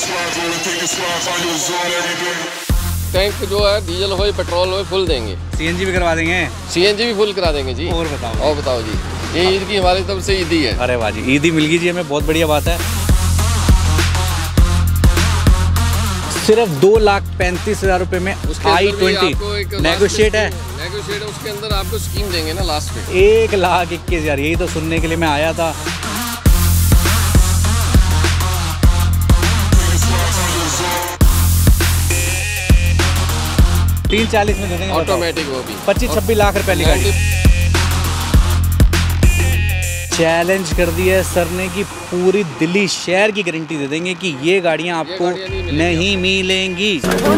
Tank जो है diesel हो या पेट्रोल हो फुल देंगे। सीएनजी भी करवा देंगे? सीएनजी भी फुल करा देंगे जी। और बताओ जी, ये ईद की हमारी तरफ से ईदी है। अरे वाह जी, ईदी मिल गई जी हमें, बहुत बढ़िया बात है। सिर्फ 2,35,000 रुपए में i20 नेगोशिएट है। नेगोशिएट उसके अंदर आपको स्कीम देंगे ना लास्ट में 1,21,000। यही तो सुनने के लिए मैं आया था। $340 में दे देंगे ऑटोमेटिक, वो भी 25-26 लाख रुपए की गाड़ी। चैलेंज कर दिया है सर ने कि पूरी दिल्ली शहर की गारंटी दे देंगे कि ये गाड़ियां आपको नहीं मिलेंगी।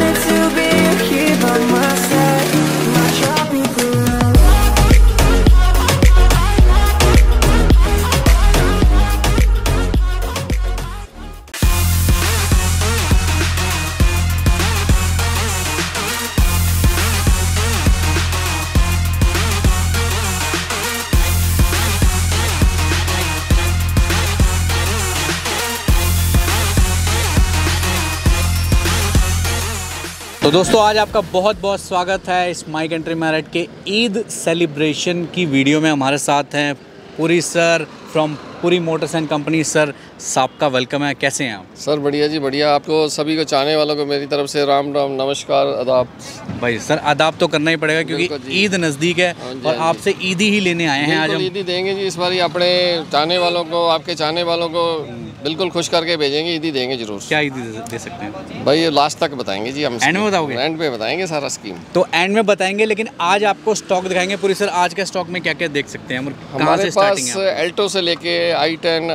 तो दोस्तों आज आपका बहुत बहुत स्वागत है इस माई कंट्री मेरठ के ईद सेलिब्रेशन की वीडियो में। हमारे साथ हैं Puri sir from Puri Motors and company. Sir सबका वेलकम है, कैसे हैं आप? सर बढ़िया जी बढ़िया। आपको सभी को चाहने वालों को मेरी तरफ से राम राम नमस्कार आदाब। भाई सर आदाब तो करना ही पड़ेगा क्योंकि ईद नज़दीक है और आपसे ईदी ही लेने आए हैं। आज हम ईदी देंगे जी इस बार अपने चाहने वालों को, आपके चाहने वालों को बिल्कुल खुश करके भेजेंगे। ईदी देंगे जरूर। क्या ईदी दे सकते हैं भाई? लास्ट तक बताएंगे जी हम। एंड में बताओगे? एंड पे बताएंगे सारा स्कीम। तो एंड में बताएंगे, लेकिन आज आपको स्टॉक दिखाएंगे पूरी सर। आज का स्टॉक में क्या क्या देख सकते हैं? हमारे पास एल्टो से लेके i10,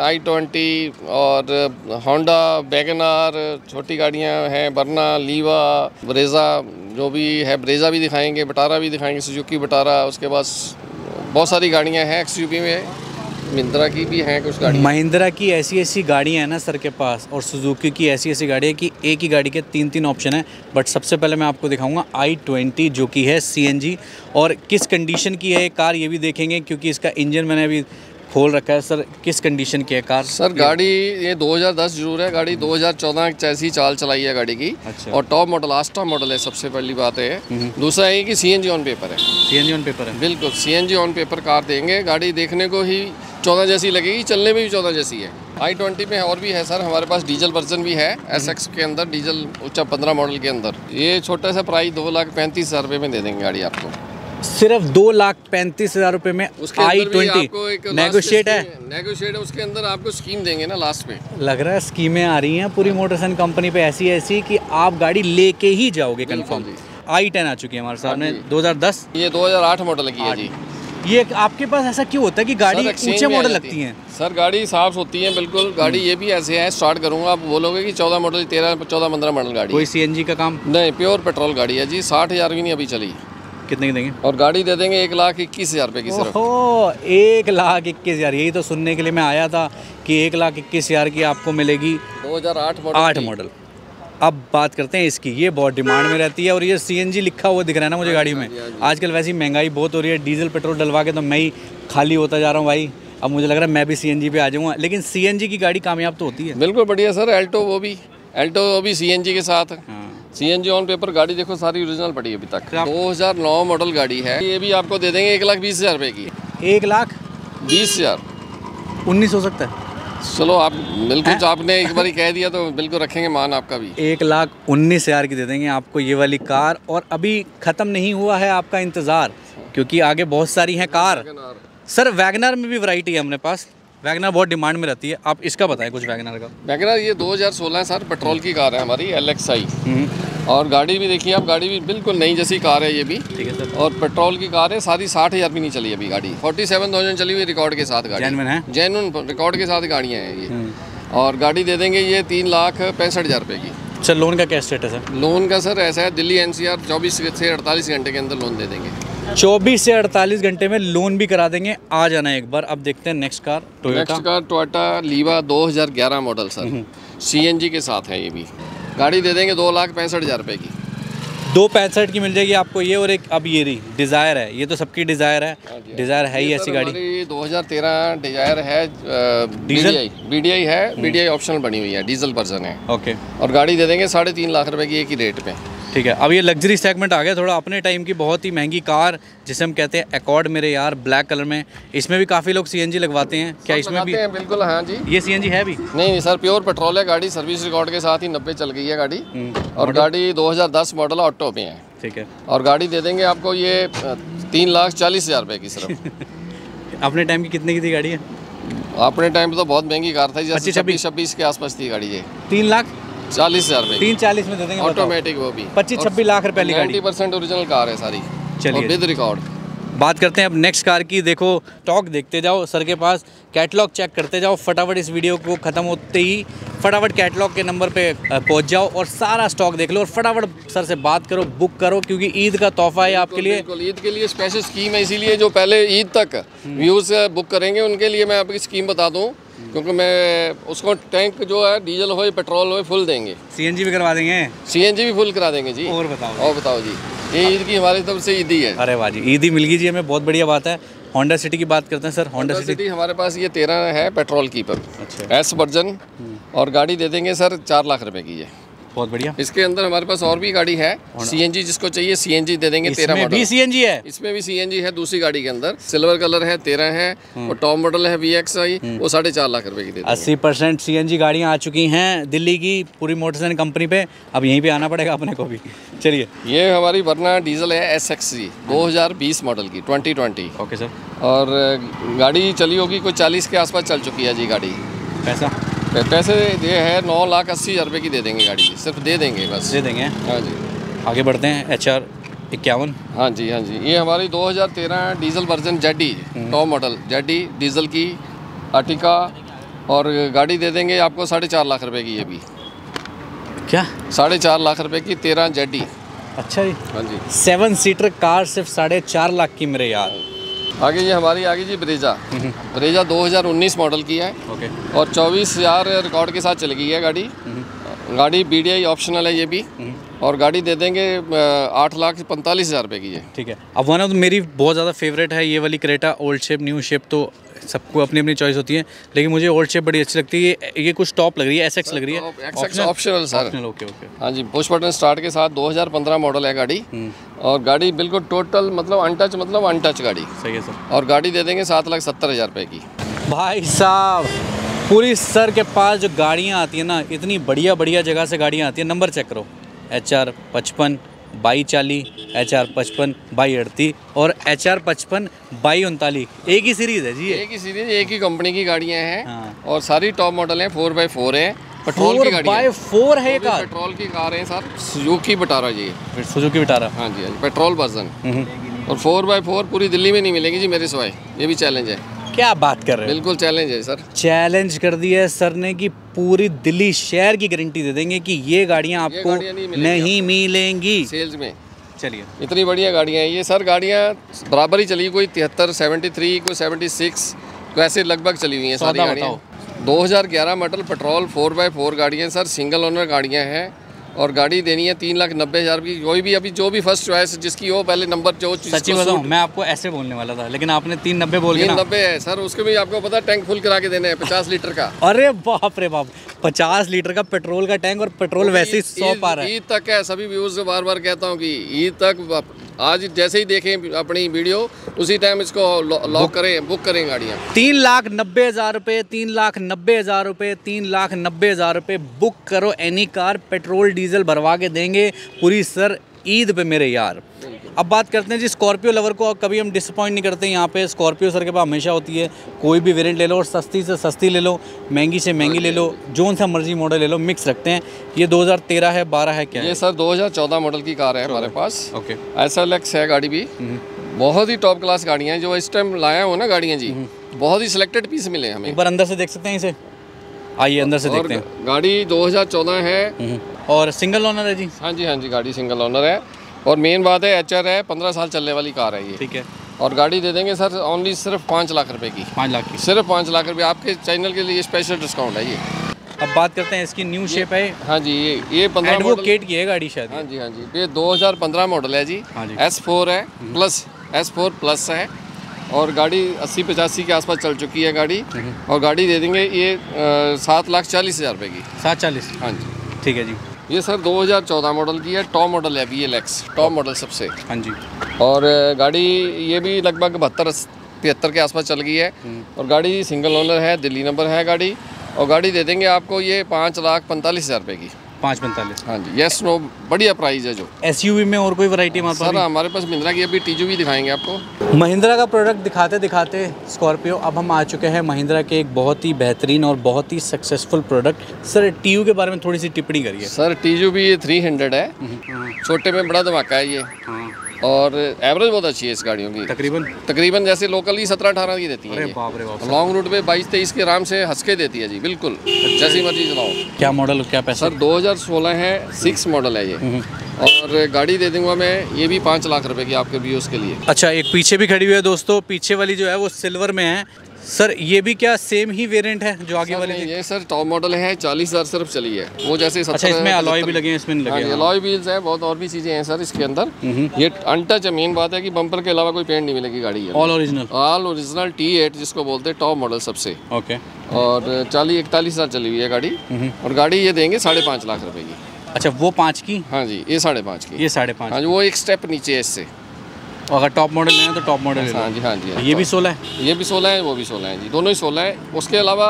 i20 और होंडा, वैगनआर, छोटी गाड़ियां हैं, बरना, लीवा, ब्रेजा जो भी है, ब्रेजा भी दिखाएंगे, बटारा भी दिखाएंगे, सुजुकी बटारा। उसके बाद बहुत सारी गाड़ियां हैं एक्सयूवी में, महिंद्रा की भी हैं कुछ गाड़ियाँ। महिंद्रा की ऐसी गाड़ियाँ हैं ना सर के पास, और सुजुकी की ऐसी गाड़ियाँ कि एक ही गाड़ी के तीन ऑप्शन है। बट सबसे पहले मैं आपको दिखाऊंगा i20 जो कि है CNG, और किस कंडीशन की है ये कार ये भी देखेंगे क्योंकि इसका इंजन मैंने अभी खोल रखा है। सर किस कंडीशन की है कार? सर गाड़ी ये 2010 जरूर है, गाड़ी 2014 जैसी चाल चलाई है गाड़ी की। अच्छा। और टॉप मॉडल, आस्टा मॉडल है, सबसे पहली बात है। दूसरा है कि CNG ऑन पेपर है। CNG ऑन पेपर है? बिल्कुल CNG ऑन पेपर कार देंगे। गाड़ी देखने को ही 14 जैसी लगेगी, चलने में भी 14 जैसी है। i20 में और भी है सर हमारे पास, डीजल वर्जन भी है SX के अंदर, डीजल उच्च 15 मॉडल के अंदर। ये छोटा सा प्राइस 2,35,000 रुपये में दे देंगे गाड़ी आपको। सिर्फ 2,35,000 रुपये में i20 नेगोशिएट है? नेगोशिएट है, उसके अंदर आपको स्कीम देंगे ना लास्ट में। लग रहा है स्कीमें आ रही हैं पूरी मोटर्स एंड कंपनी पे ऐसी कि आप गाड़ी लेके ही जाओगे कंफर्म। i10 आ चुकी है हमारे सामने 2010। ये 2008 मॉडल की है जी। ये आपके पास ऐसा क्यों होता है कि गाड़ी ऊंचे मॉडल लगती है? सर गाड़ी साफ होती है बिल्कुल। गाड़ी ये भी ऐसे है, स्टार्ट करूंगा आप बोलोगे कि 14 मॉडल, 13, 14, 15 मॉडल गाड़ी। कोई CNG का काम नहीं, प्योर पेट्रोल गाड़ी है जी। 60,000 की नहीं अभी चली। कितने की देंगे? और गाड़ी दे देंगे 1,21,000 रुपये की सिर्फ। 1,21,000। यही तो सुनने के लिए मैं आया था कि 1,21,000 की आपको मिलेगी 2008 मॉडल। अब बात करते हैं इसकी। ये बहुत डिमांड में रहती है और ये CNG लिखा हुआ दिख रहा है ना मुझे गाड़ी में। आजकल वैसी महंगाई बहुत हो रही है, डीजल पेट्रोल डलवा के तो मैं ही खाली होता जा रहा हूँ भाई। अब मुझे लग रहा है मैं भी CNG पे आ जाऊँगा, लेकिन CNG की गाड़ी कामयाब तो होती है। बिल्कुल बढ़िया सर। एल्टो वो भी CNG के साथ। CNG ऑन पेपर गाड़ी देखो, सारी ओरिजिनल पड़ी है अभी तक। 2009 मॉडल गाड़ी है। ये भी आपको दे देंगे 1,20,000 रुपये की। 1,20,000? 19 हो सकता है? चलो आप बिल्कुल, आपने एक बार कह दिया तो बिल्कुल रखेंगे मान आपका भी। 1,19,000 की दे देंगे आपको ये वाली कार। और अभी ख़त्म नहीं हुआ है आपका इंतज़ार, क्योंकि आगे बहुत सारी हैं कार। सर वैगनआर में भी वैरायटी है अपने पास। वैगनआर बहुत डिमांड में रहती है, आप इसका बताएं कुछ वैगनआर का। वैगनआर ये 2016 है सर, पेट्रोल की कार है हमारी LXI। और गाड़ी भी देखिए आप, गाड़ी भी बिल्कुल नई जैसी कार है ये भी। ठीक है सर। और पेट्रोल की कार है, सारी 60,000 भी नहीं चली अभी गाड़ी। 47,000 चली हुई रिकॉर्ड के साथ गाड़ी। जेन्युइन रिकॉर्ड के साथ गाड़ियाँ हैं ये। और गाड़ी दे देंगे ये 3,65,000 रुपये की। सर लोन का क्या स्टेटस है? लोन का सर ऐसा है, दिल्ली NCR 24 से 48 घंटे के अंदर लोन दे देंगे। 24 से 48 घंटे में लोन भी करा देंगे। आ जाना एक बार। अब देखते हैं next car Toyota Liva 2011 model sir, CNG के साथ है ये भी। गाड़ी दे देंगे 2,65,000 रुपये की। 265 की मिल जाएगी आपको ये, और एक अब ये रही डिज़ायर है, ये तो सबकी डिज़ायर है। डिज़ायर है ही ऐसी गाड़ी। 2013 डिज़ायर है, डीजल BDI है, BDI ऑप्शनल बनी हुई है, डीजल वर्जन है। ओके। और गाड़ी दे देंगे 3.5 लाख रुपए की एक ही रेट पे। ठीक है। अब ये लग्जरी सेगमेंट आ गया थोड़ा, अपने टाइम की बहुत ही महंगी कार जिसे हम कहते हैं एकॉर्ड मेरे यार, ब्लैक कलर में। इसमें भी काफ़ी लोग CNG लगवाते हैं, क्या इसमें भी? बिल्कुल, हाँ जी। ये CNG है भी? नहीं सर, प्योर पेट्रोल है गाड़ी, सर्विस रिकॉर्ड के साथ ही 90 चल गई है गाड़ी। और गाड़ी 2010 मॉडल ऑटो में है। ठीक है। और गाड़ी दे देंगे आपको ये 3,40,000 रुपये की सिर्फ। अपने टाइम की कितने की थी गाड़ी है? अपने टाइम पे तो बहुत महंगी कार थी, जैसे 26 के आसपास थी गाड़ी ये। 3,40,000 रुपये। 3,40 में दे देंगे ऑटोमेटिक, वो भी 25-26 लाख रुपए वाली गाड़ी। 90% ओरिजिनल कार है सारी। चलिए विद रिकॉर्ड। बात करते हैं अब नेक्स्ट कार की। देखो स्टॉक देखते जाओ सर के पास, कैटलॉग चेक करते जाओ फटाफट। इस वीडियो को ख़त्म होते ही फटाफट कैटलॉग के नंबर पे पहुंच जाओ और सारा स्टॉक देख लो और फटाफट सर से बात करो, बुक करो, क्योंकि ईद का तोहफा है आपके लिए। बिल्कुल, ईद के लिए स्पेशल स्कीम है, इसीलिए जो पहले ईद तक व्यूज़ बुक करेंगे उनके लिए मैं आपकी स्कीम बता दूँ, क्योंकि मैं उसको टैंक जो है डीजल हो पेट्रोल हो फुल देंगे। CNG भी करवा देंगे? CNG भी फुल करा देंगे जी। और बताओ जी, ये ईद की हमारी तरफ से ईद ही है। अरे वाह जी, ईद ही मिल गई जी हमें, बहुत बढ़िया बात है। होंडा सिटी की बात करते हैं सर। होंडा सिटी हमारे पास ये 13 है पेट्रोल की पर। अच्छा। S version. और गाड़ी दे देंगे सर 4 लाख रुपए की है। बहुत बढ़िया। इसके अंदर हमारे पास और भी गाड़ी है CNG, जिसको चाहिए CNG दे देंगे। 13 मॉडल भी CNG है? इसमें भी CNG है, दूसरी गाड़ी के अंदर सिल्वर कलर है, 13 है। और टॉप मॉडल है VXI, वो 4.5 लाख रुपए की दे देंगे। 80% CNG गाड़ियाँ आ चुकी हैं दिल्ली की पूरी मोटरसाइकिल कंपनी पे, अब यहीं पे आना पड़ेगा अपने को भी। चलिए, ये हमारी वरना डीजल है SXG 2020 मॉडल की 2020। Okay sir. और गाड़ी चली होगी कोई 40 के आसपास चल चुकी है जी गाड़ी। पैसे ये है 9,80,000 रुपये की दे देंगे गाड़ी, सिर्फ दे देंगे, बस दे देंगे। हाँ जी। आगे बढ़ते हैं। HR 51। हाँ जी, ये हमारी 2013 diesel version ZD top model ZD diesel की आर्टिका। और गाड़ी दे देंगे आपको 4.5 लाख रुपए की, ये भी क्या 4.5 लाख रुपए की 13 ZD। अच्छा जी। हाँ जी। 7 सीटर कार सिर्फ 4.5 लाख की मेरे यार। आगे ये हमारी आगे जी ब्रेजा 2019 मॉडल की है। ओके। और 24,000 रिकॉर्ड के साथ चल गई है गाड़ी। गाड़ी BDI ऑप्शनल है ये भी। और गाड़ी दे देंगे 8,45,000 रुपये की है। ठीक है। अब वन ऑफ मेरी बहुत ज़्यादा फेवरेट है ये वाली Creta, old shape new shape तो सबको अपनी अपनी चॉइस होती है, लेकिन मुझे ओल्ड शेप बड़ी अच्छी लगती है। ये कुछ टॉप लग रही है, SX लग रही है। SX optional sir. ओके। हाँ जी, पुश बटन स्टार्ट के साथ 2015 मॉडल है गाड़ी। और गाड़ी बिल्कुल टोटल मतलब अनटच गाड़ी। सही है सर। और गाड़ी दे देंगे 7,70,000 रुपये की। भाई साहब, पूरी सर के पास जो गाड़ियाँ आती हैं ना, इतनी बढ़िया बढ़िया जगह से गाड़ियाँ आती हैं। नंबर चेक करो, HR 55 2240, HR 55 2238 और HR 55 2239। एक ही सीरीज़ है जी, एक ही सीरीज, एक ही कंपनी की गाड़ियाँ हैं। हाँ। और सारी टॉप मॉडल हैं, 4x4 है, पेट्रोल की गाड़ी है। 4x4 है कार, पेट्रोल की कार है सर। सुजुकी विटारा जी, सुजुकी विटारा। हाँ जी, पेट्रोल वर्जन। और 4x4 पूरी दिल्ली में नहीं मिलेगी जी मेरे सिवाय, ये भी चैलेंज है। क्या बात कर रहे हो? बिल्कुल चैलेंज है सर। चैलेंज कर दिया है सर ने कि पूरी दिल्ली शहर की गारंटी दे देंगे कि ये गाड़ियाँ आपको नहीं मिलेंगी सेल्स में। चलिए, इतनी बढ़िया गाड़ियाँ हैं ये सर। गाड़ियाँ बराबर ही चली, कोई 73, 73, कोई 76, तो ऐसे लगभग चली हुई हैं सारी गाड़ियाँ। 2011 मॉडल पेट्रोल 4x4 गाड़ियाँ सर, सिंगल ओनर गाड़ियाँ हैं। और गाड़ी देनी है 3,90,000 की। कोई भी अभी जो भी फर्स्ट चॉइस जिसकी हो, पहले नंबर जो सच्ची बताऊं, मैं आपको ऐसे बोलने वाला था, लेकिन आपने 390 बोल दिया। 390 है सर, उसके भी आपको पता टैंक फुल करा के देने हैं 50 लीटर का। अरे बाप रे बाप, 50 लीटर का पेट्रोल का टैंक, और पेट्रोल वैसे ही 100 पार है। ईद तक है, सभी व्यूज से बार बार कहता हूँ कि ईद तक, आज जैसे ही देखें अपनी वीडियो उसी टाइम इसको लॉक करें, बुक करें गाड़ियाँ। 3,90,000 रुपये, 3,90,000 रुपये, 3,90,000 रुपये बुक करो एनी कार, पेट्रोल डीजल भरवा के देंगे पूरी सर ईद पे मेरे यार। अब बात करते हैं जी स्कॉर्पियो लवर को, कभी हम डिसअपॉइंट नहीं करते यहाँ पे। स्कॉर्पियो सर के पास हमेशा होती है, कोई भी वेरिएंट ले लो और सस्ती से सस्ती ले लो, महंगी से महंगी ले लो, जोन सा मर्जी मॉडल ले लो, मिक्स रखते हैं। ये 2013 है, 12 है, क्या ये सर 2014 मॉडल की कार है हमारे पास। ओके। SLX है गाड़ी भी, बहुत ही टॉप क्लास गाड़ियाँ हैं जो इस टाइम लाया हो ना गाड़ियाँ जी, बहुत ही सिलेक्टेड पीस मिले हमें। एक बार अंदर से देख सकते हैं इसे, आइए अंदर से देखते हैं। गाड़ी 2014 है और सिंगल ओनर है जी। हाँ जी, गाड़ी सिंगल ओनर है। और मेन बात है HR है, 15 साल चलने वाली कार है ये। ठीक है। और गाड़ी दे देंगे सर ओनली सिर्फ 5 लाख रुपए की। 5 लाख की, सिर्फ 5 लाख रुपए। आपके चैनल के लिए स्पेशल डिस्काउंट है ये। अब बात करते हैं इसकी न्यू शेप है। हाँ जी, ये 15 एडवोकेट की है गाड़ी शायद। हाँ जी, हाँ जी, ये 2015 मॉडल है जी। हाँ जी। S4 है प्लस, S4 प्लस है और गाड़ी 80-85 के आसपास चल चुकी है गाड़ी। और गाड़ी दे देंगे ये 7,40,000 रुपये की। 740। हाँ जी, ठीक है जी। ये सर 2014 मॉडल की है, टॉप मॉडल है VLX, टॉप मॉडल सबसे। हाँ जी। और गाड़ी ये भी लगभग 72-73 के आसपास चल गई है और गाड़ी सिंगल ओनर है, दिल्ली नंबर है गाड़ी। और गाड़ी दे देंगे आपको ये 5,45,000 रुपये की। 545। हाँ जी, यस नो, बढ़िया प्राइस है जो। SUV में और कोई वैरायटी हमारे पास? सर हमारे पास महिंद्रा की अभी TUV दिखाएंगे आपको। महिंद्रा का प्रोडक्ट दिखाते दिखाते स्कॉर्पियो, अब हम आ चुके हैं महिंद्रा के एक बहुत ही बेहतरीन और बहुत ही सक्सेसफुल प्रोडक्ट। सर TU के बारे में थोड़ी सी टिप्पणी करिए। सर TUV ये 300 है, छोटे में बड़ा धमाका है ये। और एवरेज बहुत अच्छी है इस गाड़ियों की। तकरीबन जैसे लोकल ही 17-18 की देती है। अरे बाप रे बाप। लॉन्ग रूट पे 22-23 के आराम से हंस के देती है जी, बिल्कुल जैसी मर्जी चलाओ। क्या मॉडल, क्या पैसा? सर 2016 है, 6 मॉडल है ये। और गाड़ी दे दूंगा मैं ये भी 5 लाख रुपए की आपके व्यूअर्स के लिए। अच्छा, एक पीछे भी खड़ी हुई है दोस्तों, पीछे वाली जो है वो सिल्वर में है। सर ये भी क्या सेम ही वेरिएंट है जो आगे वाली? ये सर टॉप मॉडल है, 40,000 सिर्फ चली है वो, जैसे 70। अच्छा, इसमें अलॉय भी लगे हैं? इसमें लगे हैं अलॉय व्हील्स है, बहुत और भी चीजें हैं सर इसके अंदर। ये अनटच है, मेन बात है कि बम्पर के अलावा कोई पेंट नहीं मिलेगी गाड़ी है। ऑल ओरिजिनल T8 जिसको बोलते हैं, टॉप मॉडल सबसे। ओके। और 40-41,000 चली हुई है गाड़ी। और गाड़ी ये देंगे 5.5 लाख रुपए की। अच्छा, वो 5 की? हाँ जी, ये 5.5 की। ये 5.5। हाँ जी, वो एक स्टेप नीचे है इससे। अगर टॉप मॉडल लेना तो टॉप मॉडल। हाँ जी, हाँ जी, ये भी 16 है? ये भी 16 है, वो भी 16 है जी, दोनों ही 16 है। उसके अलावा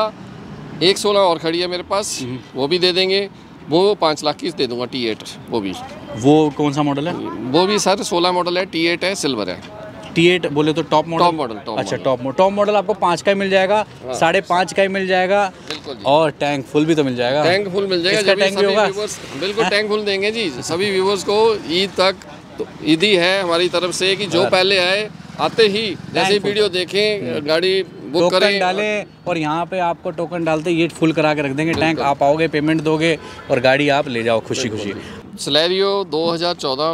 एक 16 और खड़ी है मेरे पास, वो भी दे देंगे। वो 5 लाख की दे दूंगा, T8 वो भी। वो कौन सा मॉडल है? वो भी सर 16 मॉडल है, T8 है, सिल्वर है। T8 बोले तो टॉप मॉडल? अच्छा, टॉप मॉडल आपको 5 का ही मिल जाएगा, 5.5 का ही मिल जाएगा। और टैंक फुल भी तो मिल जाएगा? टैंक फुल मिल जाएगा, टैंक भी होगा? बिल्कुल टैंक फुल देंगे जी सभी व्यूवर्स को। ईद तक तो ईद ही है हमारी तरफ से कि जो पहले आए, आते ही जैसे वीडियो देखें गाड़ी बुक करें, डालें और यहाँ पे आपको टोकन डालते ये फुल करा के रख देंगे टैंक। आप आओगे, पेमेंट दोगे और गाड़ी आप ले जाओ खुशी खुशी। Celerio 2014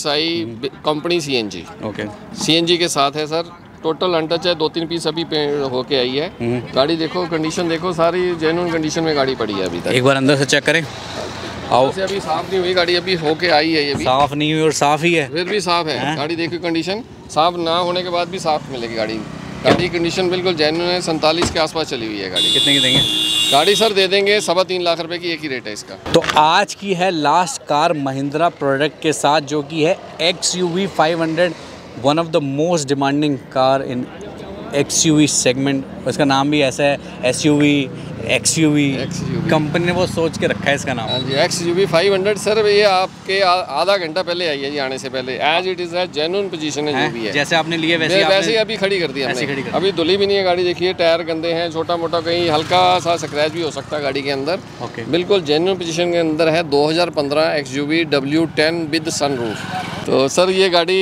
VXI company CNG। ओके, CNG के साथ है सर, टोटल अनटच है, 2-3 पीस अभी होके आई है। गाड़ी देखो, कंडीशन देखो, सारी जेन्युइन कंडीशन में गाड़ी पड़ी है अभी तक। एक बार अंदर से चेक करें। आओ। अभी साफ नहीं हुई गाड़ी, अभी होके आई है। ये भी साफ नहीं हुई और साफ ही है, फिर भी साफ है। गाड़ी देखिए, कंडीशन साफ ना होने के बाद भी साफ मिलेगी गाड़ी। गाड़ी कंडीशन बिल्कुल जेन्युइन है, 47 के आसपास चली हुई है गाड़ी। कितने की देंगे? गाड़ी सर दे देंगे 3.25 लाख रुपए की, एक ही रेट है इसका। तो आज की है लास्ट कार महिंद्रा प्रोडक्ट के साथ, जो कि है XUV 500, one of the most demanding car in XUV segment. उसका नाम भी ऐसा है, SUV XUV। कंपनी ने वो सोच के रखा है इसका नाम। हाँ जी, XUV 500 सर, ये आपके आधा घंटा पहले आई है जी, आने से पहले। एज इट इज़ है, जेन्युइन पोजीशन है जो भी है। जैसे आपने लिए वैसे ही अभी खड़ी कर दी हमने। अभी धुली भी नहीं है गाड़ी, देखिए टायर गंदे हैं, छोटा मोटा कहीं हल्का सा स्क्रैच भी हो सकता है गाड़ी के अंदर। बिल्कुल जेन्युइन पोजीशन के अंदर है। 2015 XUV W10 विद सनरूफ। तो सर ये गाड़ी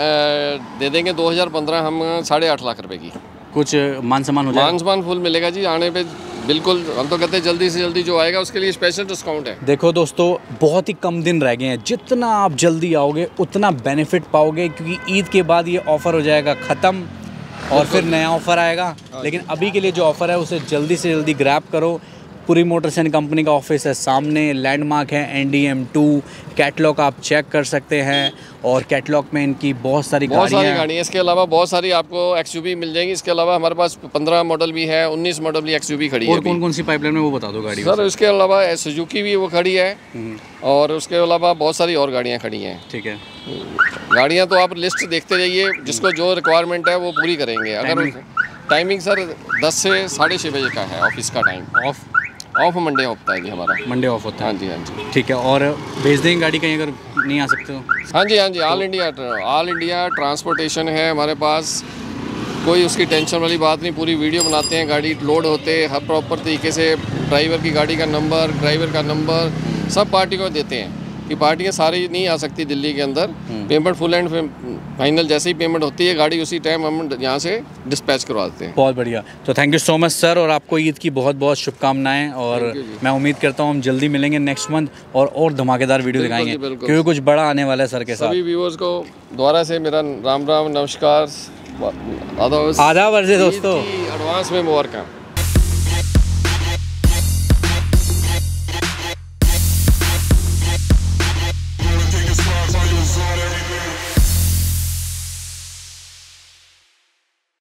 दे देंगे 2015 हम 8.5 लाख रुपए की। कुछ मान सम्मान हो जाएगा? मान सम्मान फुल मिलेगा जी आने पे, बिल्कुल। हम तो कहते हैं जल्दी से जल्दी जो आएगा उसके लिए स्पेशल डिस्काउंट है। देखो दोस्तों, बहुत ही कम दिन रह गए हैं, जितना आप जल्दी आओगे उतना बेनिफिट पाओगे, क्योंकि ईद के बाद ये ऑफ़र हो जाएगा ख़त्म और फिर नया ऑफ़र आएगा। लेकिन अभी के लिए जो ऑफ़र है उसे जल्दी से जल्दी ग्रैब करो। पूरी मोटर्स एंड कंपनी का ऑफिस है सामने, लैंडमार्क है NDM2। कैटलॉग आप चेक कर सकते हैं और कैटलॉग में इनकी बहुत सारी गाड़ियाँ हैं। इसके अलावा बहुत सारी आपको XUV मिल जाएंगी। इसके अलावा हमारे पास 15 मॉडल भी है, 19 मॉडल भी XUV खड़ी है। और कौन कौन सी पाइपलाइन में वो बता दो गाड़ी सर? इसके अलावा सुजुकी भी वो खड़ी है और उसके अलावा बहुत सारी और गाड़ियाँ खड़ी हैं। ठीक है, गाड़ियाँ तो आप लिस्ट देखते रहिए, जिसको जो रिक्वायरमेंट है वो पूरी करेंगे। अगर टाइमिंग सर 10 से 6:30 बजे का है ऑफिस का टाइम। ऑफ मंडे होता है जी हमारा। मंडे ऑफ होता है? हाँ जी, हाँ जी। ठीक है, और भेज देंगे गाड़ी कहीं अगर नहीं आ सकते तो? हाँ जी, हाँ जी, ऑल इंडिया ट्रांसपोर्टेशन है हमारे पास। कोई उसकी टेंशन वाली बात नहीं, पूरी वीडियो बनाते हैं, गाड़ी लोड होते हर प्रॉपर तरीके से। ड्राइवर की गाड़ी का नंबर, ड्राइवर का नंबर सब पार्टी को देते हैं कि पार्टियाँ सारी नहीं आ सकती दिल्ली के अंदर। पेमेंट फुल एंड फाइनल जैसे ही पेमेंट होती है गाड़ी उसी टाइम हम यहाँ से डिस्पैच करवा देते हैं। बहुत बढ़िया, तो thank you so much sir, और आपको ईद की बहुत बहुत शुभकामनाएं। और मैं उम्मीद करता हूँ हम जल्दी मिलेंगे नेक्स्ट मंथ और धमाकेदार वीडियो दिखाएंगे, क्योंकि कुछ बड़ा आने वाला है सर के साथ। सभी व्यूअर्स को दोबारा से मेरा राम राम, नमस्कार, आदाब वर्ष दोस्तों, एडवांस में मुबारक।